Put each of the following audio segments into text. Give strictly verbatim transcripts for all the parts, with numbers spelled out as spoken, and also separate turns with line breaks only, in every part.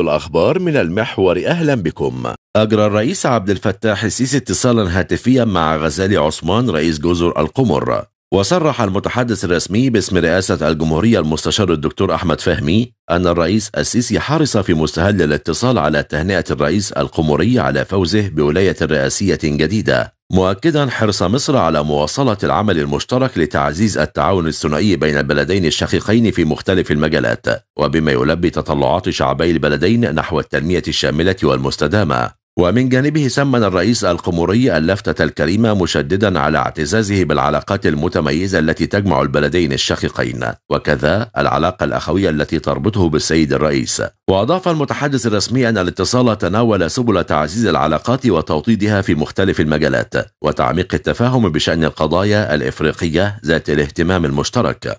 الأخبار من المحور، أهلا بكم. أجرى الرئيس عبد الفتاح السيسي اتصالا هاتفيا مع غزالي عثمان رئيس جزر القمر. وصرح المتحدث الرسمي باسم رئاسة الجمهورية المستشار الدكتور أحمد فهمي أن الرئيس السيسي حرص في مستهل الاتصال على تهنئة الرئيس القمري على فوزه بولاية رئاسية جديدة، مؤكدا حرص مصر على مواصلة العمل المشترك لتعزيز التعاون الثنائي بين البلدين الشقيقين في مختلف المجالات، وبما يلبي تطلعات شعبي البلدين نحو التنمية الشاملة والمستدامة. ومن جانبه سمن الرئيس القمري اللفتة الكريمة مشددا على اعتزازه بالعلاقات المتميزة التي تجمع البلدين الشقيقين، وكذا العلاقة الأخوية التي تربطه بالسيد الرئيس. وأضاف المتحدث الرسمي أن الاتصال تناول سبل تعزيز العلاقات وتوطيدها في مختلف المجالات وتعميق التفاهم بشأن القضايا الإفريقية ذات الاهتمام المشترك.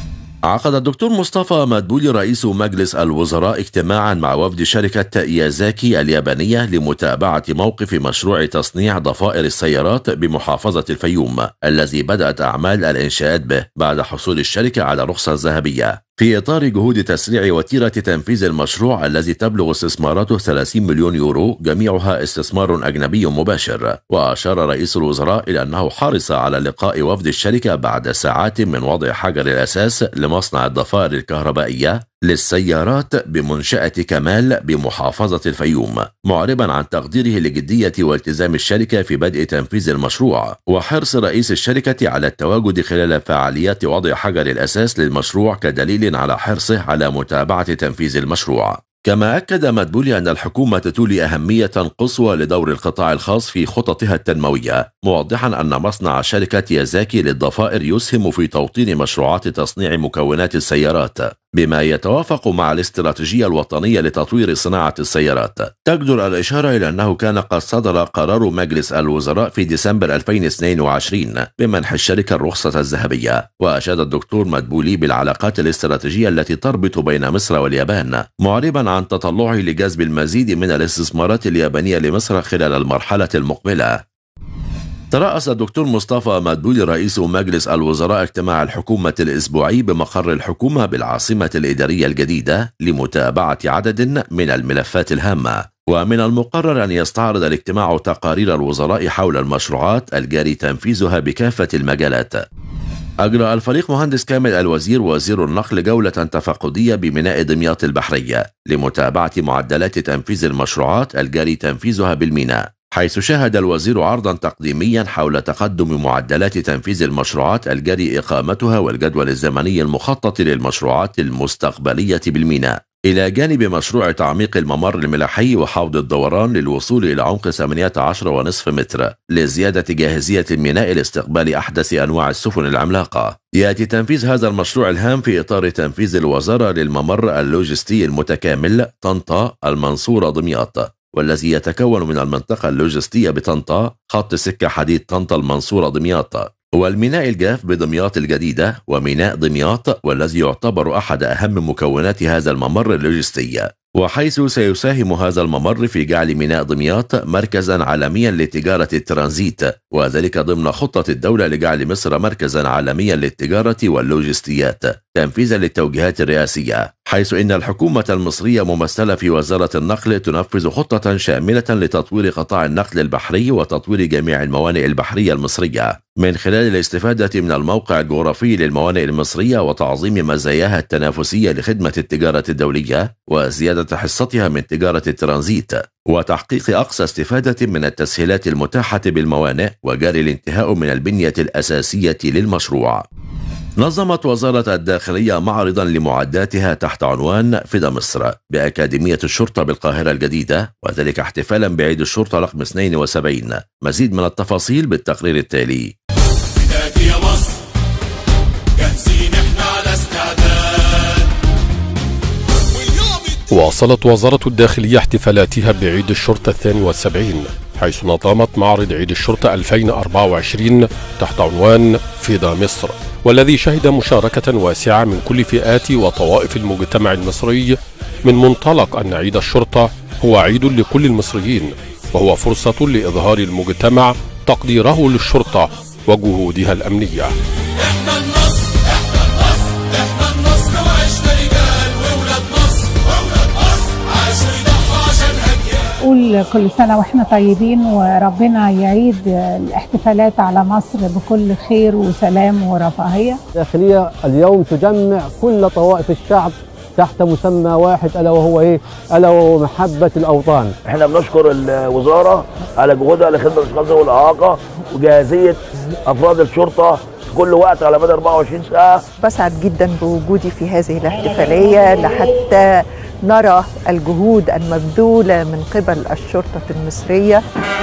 عقد الدكتور مصطفى مدبولي رئيس مجلس الوزراء اجتماعا مع وفد شركة يازاكي اليابانية لمتابعة موقف مشروع تصنيع ضفائر السيارات بمحافظة الفيوم الذي بدأت أعمال الإنشاءات به بعد حصول الشركة على رخصة ذهبية، في إطار جهود تسريع وتيرة تنفيذ المشروع الذي تبلغ استثماراته ثلاثين مليون يورو جميعها استثمار أجنبي مباشر. وأشار رئيس الوزراء إلى أنه حرص على لقاء وفد الشركة بعد ساعات من وضع حجر الأساس لمصنع الضفائر الكهربائية للسيارات بمنشأة كمال بمحافظة الفيوم، معربا عن تقديره لجدية والتزام الشركة في بدء تنفيذ المشروع وحرص رئيس الشركة على التواجد خلال فعاليات وضع حجر الأساس للمشروع كدليل على حرصه على متابعة تنفيذ المشروع. كما أكد مدبولي أن الحكومة تولي أهمية قصوى لدور القطاع الخاص في خططها التنموية، موضحا أن مصنع شركة يازاكي للضفائر يسهم في توطين مشروعات تصنيع مكونات السيارات بما يتوافق مع الاستراتيجية الوطنية لتطوير صناعة السيارات. تجدر الإشارة إلى أنه كان قد صدر قرار مجلس الوزراء في ديسمبر ألفين واثنين وعشرين بمنح الشركة الرخصة الذهبية. وأشاد الدكتور مدبولي بالعلاقات الاستراتيجية التي تربط بين مصر واليابان، معربا عن تطلعه لجذب المزيد من الاستثمارات اليابانية لمصر خلال المرحلة المقبلة. ترأس الدكتور مصطفى مدبولي رئيس مجلس الوزراء اجتماع الحكومة الأسبوعي بمقر الحكومة بالعاصمة الإدارية الجديدة لمتابعة عدد من الملفات الهامة. ومن المقرر أن يستعرض الاجتماع تقارير الوزراء حول المشروعات الجاري تنفيذها بكافة المجالات. أجرى الفريق مهندس كامل الوزير وزير النقل جولة تفقدية بميناء دمياط البحرية لمتابعة معدلات تنفيذ المشروعات الجاري تنفيذها بالميناء، حيث شاهد الوزير عرضا تقديميا حول تقدم معدلات تنفيذ المشروعات الجاري إقامتها والجدول الزمني المخطط للمشروعات المستقبلية بالميناء، إلى جانب مشروع تعميق الممر الملاحي وحوض الدوران للوصول إلى عمق ثمانية عشر ونصف متر لزيادة جاهزية الميناء لاستقبال أحدث أنواع السفن العملاقة. يأتي تنفيذ هذا المشروع الهام في إطار تنفيذ الوزارة للممر اللوجستي المتكامل طنطا المنصورة دمياط، والذي يتكون من المنطقة اللوجستية بطنطا، خط سكة حديد طنطا المنصورة دمياط، والميناء الجاف بدمياط الجديدة، وميناء دمياط، والذي يعتبر أحد أهم مكونات هذا الممر اللوجستي، وحيث سيساهم هذا الممر في جعل ميناء دمياط مركزا عالميا لتجارة الترانزيت، وذلك ضمن خطة الدولة لجعل مصر مركزا عالميا للتجارة واللوجستيات تنفيذا للتوجيهات الرئاسية، حيث إن الحكومة المصرية ممثلة في وزارة النقل تنفذ خطة شاملة لتطوير قطاع النقل البحري وتطوير جميع الموانئ البحرية المصرية من خلال الاستفادة من الموقع الجغرافي للموانئ المصرية وتعظيم مزاياها التنافسية لخدمة التجارة الدولية وزيادة حصتها من تجارة الترانزيت وتحقيق أقصى استفادة من التسهيلات المتاحة بالموانئ وجاري الانتهاء من البنية الأساسية للمشروع. نظمت وزارة الداخلية معرضا لمعداتها تحت عنوان فدا مصر بأكاديمية الشرطة بالقاهرة الجديدة، وذلك احتفالا بعيد الشرطة رقم اثنين وسبعين. مزيد من التفاصيل بالتقرير التالي.
فداك يا مصر، جاهزين احنا على استعداد.
واصلت وزارة الداخلية احتفالاتها بعيد الشرطة الثاني والسبعين، حيث نظمت معرض عيد الشرطة ألفين وأربعة وعشرين تحت عنوان فدا مصر، والذي شهد مشاركة واسعة من كل فئات وطوائف المجتمع المصري، من منطلق أن عيد الشرطة هو عيد لكل المصريين، وهو فرصة لإظهار المجتمع تقديره للشرطة وجهودها الأمنية.
احنا النصر، احنا النصر، احنا النصر، وعشنا رجال وولاد مصر، وولاد مصر عاشوا
بنقول كل سنة واحنا طيبين، وربنا يعيد الاحتفالات على مصر بكل خير وسلام ورفاهية.
الداخلية اليوم تجمع كل طوائف الشعب تحت مسمى واحد، ألا وهو إيه؟ ألا وهو محبة الأوطان.
احنا بنشكر الوزارة على جهودها لخدمة الأشخاص ذوي الإعاقة وجاهزية أفراد الشرطة في كل وقت على مدى أربعة وعشرين ساعة.
بسعد جدا بوجودي في هذه الاحتفالية لحتى نرى الجهود المبذولة من قبل الشرطة المصرية.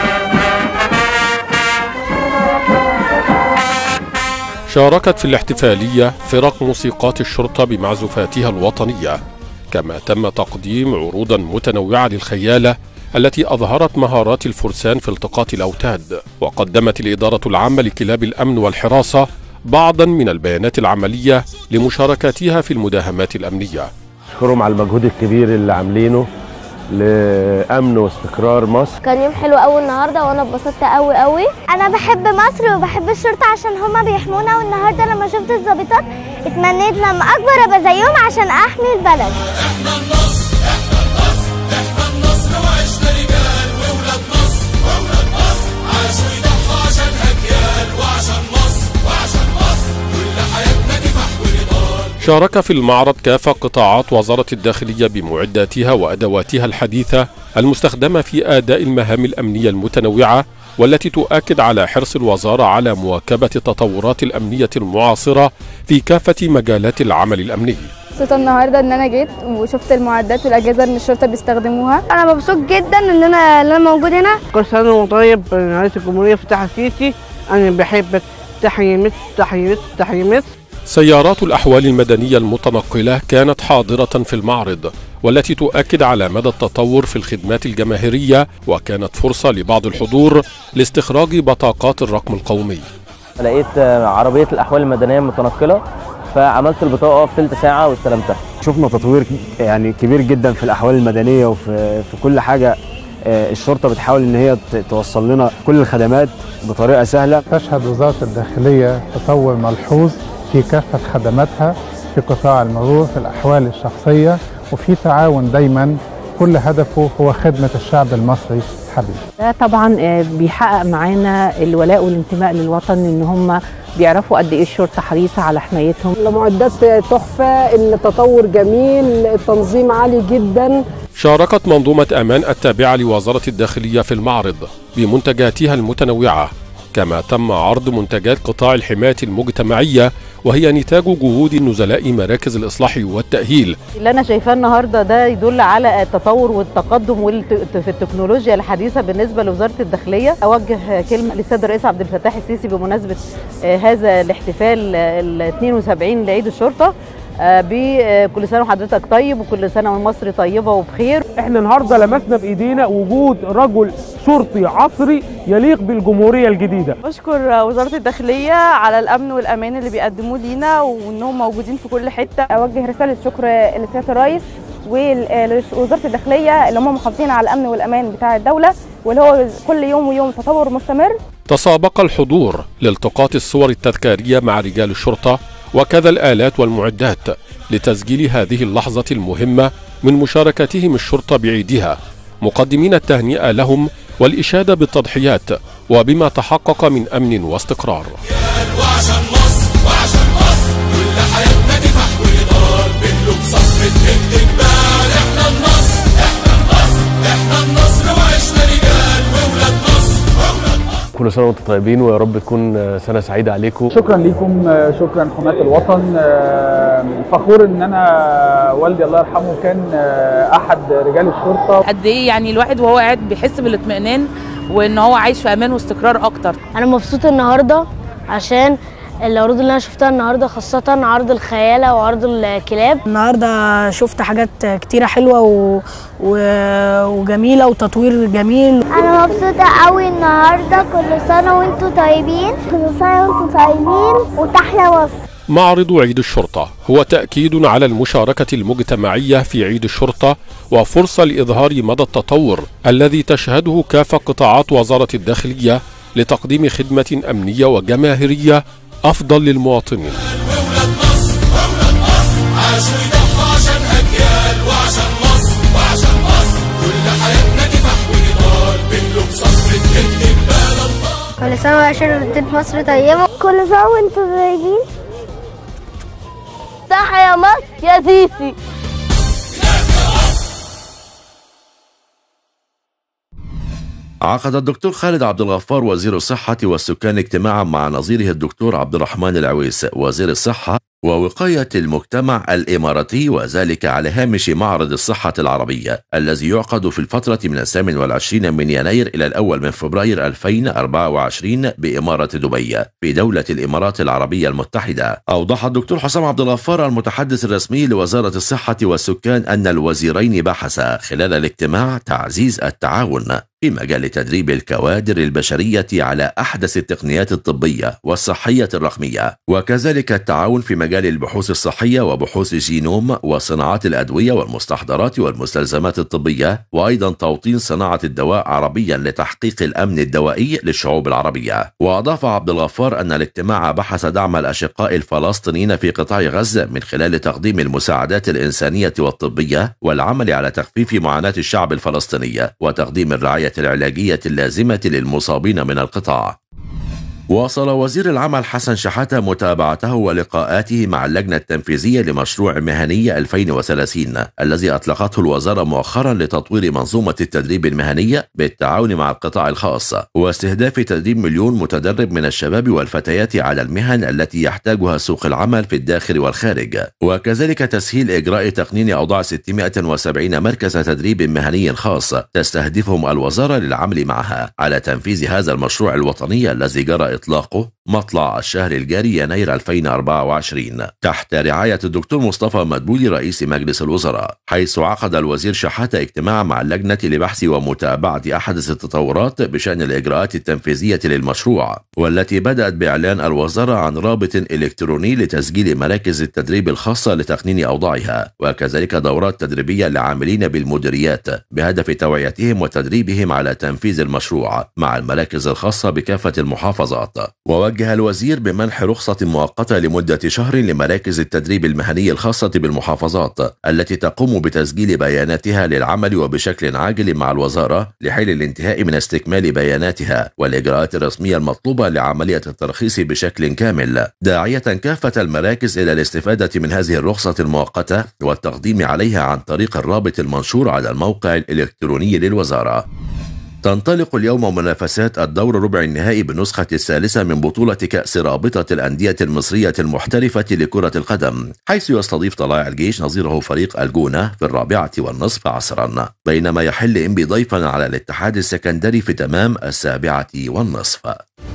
شاركت في الاحتفالية فرق موسيقات الشرطة بمعزوفاتها الوطنية، كما تم تقديم عروضا متنوعة للخيالة التي أظهرت مهارات الفرسان في التقاط الأوتاد. وقدمت الإدارة العامة لكلاب الأمن والحراسة بعضا من البيانات العملية لمشاركاتها في المداهمات الأمنية.
أشكرهم على المجهود الكبير اللي عاملينه لأمن واستقرار مصر.
كان يوم حلو قوي النهارده وانا اتبسطت قوي قوي. انا بحب مصر وبحب الشرطه عشان هما بيحمونا، والنهارده لما شفت الضابطات اتمنيت لما اكبر ابقى زيهم عشان احمي البلد.
احنا النصر احنا النصر احنا النصر وعشنا رجال وولاد مصر وولاد مصر عاشوا يضحوا عشان اجيال وعشان مصر وعشان مصر كل حياتنا كفاح ونضال.
شارك في المعرض كافة قطاعات وزارة الداخلية بمعداتها وأدواتها الحديثة المستخدمة في أداء المهام الأمنية المتنوعة، والتي تؤكد على حرص الوزارة على مواكبة التطورات الأمنية المعاصرة في كافة مجالات العمل الأمني.
مبسوطة النهارده ان انا جيت وشفت المعدات والاجهزه اللي الشرطه بيستخدموها. انا مبسوط جدا ان انا ان انا موجود هنا.
كل سنه وانت طيب رئيس الجمهوريه فتح السيسي، انا بحبك. تحية مصر تحية مصر تحية مصر.
سيارات الأحوال المدنية المتنقلة كانت حاضرة في المعرض، والتي تؤكد على مدى التطور في الخدمات الجماهيرية، وكانت فرصة لبعض الحضور لاستخراج بطاقات الرقم القومي.
لقيت عربية الأحوال المدنية المتنقلة فعملت البطاقة في ثلث ساعة واستلمتها.
شفنا تطوير يعني كبير جدا في الأحوال المدنية وفي في كل حاجة. الشرطة بتحاول إن هي توصل لنا كل الخدمات بطريقة سهلة.
تشهد وزارة الداخلية تطور ملحوظ في كافة خدماتها في قطاع المرور في الأحوال الشخصية، وفي تعاون دايما كل هدفه هو خدمة الشعب المصري الحبيب.
ده طبعا بيحقق معانا الولاء والانتماء للوطن، ان هم بيعرفوا قد ايه الشرطة حريصة على حمايتهم.
المعدات تحفة، التطور جميل، التنظيم عالي جدا.
شاركت منظومة أمان التابعة لوزارة الداخلية في المعرض بمنتجاتها المتنوعة، كما تم عرض منتجات قطاع الحماية المجتمعية، وهي نتاج جهود نزلاء مراكز الإصلاح والتأهيل.
اللي أنا شايفاه النهارده ده يدل على التطور والتقدم في التكنولوجيا الحديثة بالنسبة لوزارة الداخلية. أوجه كلمة للسيد الرئيس عبد الفتاح السيسي بمناسبة هذا الاحتفال ال اثنين وسبعين لعيد الشرطة، بكل سنة وحضرتك طيب وكل سنة ومصر طيبة وبخير.
احنا النهارده لمسنا بايدينا وجود رجل شرطي عصري يليق بالجمهورية الجديدة.
بشكر وزارة الداخلية على الأمن والأمان اللي بيقدموه لينا وإنهم موجودين في كل حتة.
أوجه رسالة شكر لسيادة الرئيس ووزارة الداخلية اللي هم محافظين على الأمن والأمان بتاع الدولة، واللي هو كل يوم ويوم تطور مستمر.
تسابق الحضور لالتقاط الصور التذكارية مع رجال الشرطة وكذا الآلات والمعدات لتسجيل هذه اللحظة المهمة من مشاركتهم الشرطة بعيدها، مقدمين التهنئة لهم والإشادة بالتضحيات وبما تحقق من أمن واستقرار.
وعشان مصر وعشان مصر كل حياتنا كفاح ونضال، بنلوم صخرة هند جبال. احنا النصر احنا النصر احنا النصر وعشنا رجال وولاد مصر وولاد مصر.
كل سنة وانتم طيبين ويا رب تكون سنة سعيدة عليكم.
شكرا لكم، شكرا حماة الوطن. فخور ان انا والدي الله يرحمه كان احد رجال الشرطة.
قد ايه يعني الواحد وهو قاعد بيحس بالاطمئنان وان هو عايش في امان واستقرار اكتر.
انا مبسوط النهارده عشان العروض اللي انا شفتها النهارده، خاصه عرض الخياله وعرض الكلاب.
النهارده شفت حاجات كتيره حلوه و... و... وجميله وتطوير جميل.
انا مبسوطه قوي النهارده. كل سنه وانتم طيبين. كل سنه وانتم طيبين وتحيا مصر.
معرض عيد الشرطة هو تأكيد على المشاركة المجتمعية في عيد الشرطة، وفرصة لإظهار مدى التطور الذي تشهده كافة قطاعات وزارة الداخلية لتقديم خدمة أمنية وجماهيرية أفضل للمواطنين.
وولاد مصر وولاد مصر عاشوا يضحوا عشان أجيال وعشان مصر وعشان مصر كل حياتنا كفاح ونضال.
سنة وعشرين وانتم في مصر طيبة. كل سنة وانتم طيبين. تحيا مصر يا سيسي.
عقد الدكتور خالد عبد الغفار وزير الصحة والسكان اجتماعا مع نظيره الدكتور عبد الرحمن العويس وزير الصحة ووقاية المجتمع الإماراتي، وذلك على هامش معرض الصحة العربية الذي يعقد في الفترة من الثامن والعشرين من يناير إلى الأول من فبراير ألفين وأربعة وعشرين بإمارة دبي في دولة الإمارات العربية المتحدة. أوضح الدكتور حسام عبد الغفار المتحدث الرسمي لوزارة الصحة والسكان أن الوزيرين بحثا خلال الاجتماع تعزيز التعاون في مجال تدريب الكوادر البشرية على أحدث التقنيات الطبية والصحية الرقمية، وكذلك التعاون في مجال البحوث الصحية وبحوث الجينوم وصناعات الأدوية والمستحضرات والمستلزمات الطبية، وأيضا توطين صناعة الدواء عربيا لتحقيق الأمن الدوائي للشعوب العربية. وأضاف عبد الغفار أن الاجتماع بحث دعم الأشقاء الفلسطينيين في قطاع غزة من خلال تقديم المساعدات الإنسانية والطبية والعمل على تخفيف معاناة الشعب الفلسطيني وتقديم الرعاية العلاجية اللازمة للمصابين من القطاع. واصل وزير العمل حسن شحاتة متابعته ولقاءاته مع اللجنة التنفيذية لمشروع مهنية ألفين وثلاثين الذي أطلقته الوزارة مؤخرا لتطوير منظومة التدريب المهني بالتعاون مع القطاع الخاص واستهداف تدريب مليون متدرب من الشباب والفتيات على المهن التي يحتاجها سوق العمل في الداخل والخارج، وكذلك تسهيل إجراء تقنين أوضاع ستمائة وسبعين مركز تدريب مهني خاص تستهدفهم الوزارة للعمل معها على تنفيذ هذا المشروع الوطني الذي جرى إطلاقه مطلع الشهر الجاري يناير ألفين وأربعة وعشرين تحت رعاية الدكتور مصطفى مدبولي رئيس مجلس الوزراء، حيث عقد الوزير شحاتة اجتماع مع اللجنة لبحث ومتابعة أحدث التطورات بشأن الإجراءات التنفيذية للمشروع، والتي بدأت بإعلان الوزارة عن رابط إلكتروني لتسجيل مراكز التدريب الخاصة لتقنين أوضاعها، وكذلك دورات تدريبية لعاملين بالمديريات بهدف توعيتهم وتدريبهم على تنفيذ المشروع مع المراكز الخاصة بكافة المحافظات. ووجه الوزير بمنح رخصة مؤقتة لمدة شهر لمراكز التدريب المهني الخاصة بالمحافظات التي تقوم بتسجيل بياناتها للعمل وبشكل عاجل مع الوزارة لحين الانتهاء من استكمال بياناتها والإجراءات الرسمية المطلوبة لعملية الترخيص بشكل كامل، داعية كافة المراكز إلى الاستفادة من هذه الرخصة المؤقتة والتقديم عليها عن طريق الرابط المنشور على الموقع الإلكتروني للوزارة. تنطلق اليوم منافسات الدور ربع النهائي بالنسخة الثالثة من بطولة كأس رابطة الأندية المصرية المحترفة لكرة القدم، حيث يستضيف طلائع الجيش نظيره فريق الجونة في الرابعة والنصف عصرا، بينما يحل إنبي ضيفا على الاتحاد السكندري في تمام السابعة والنصف.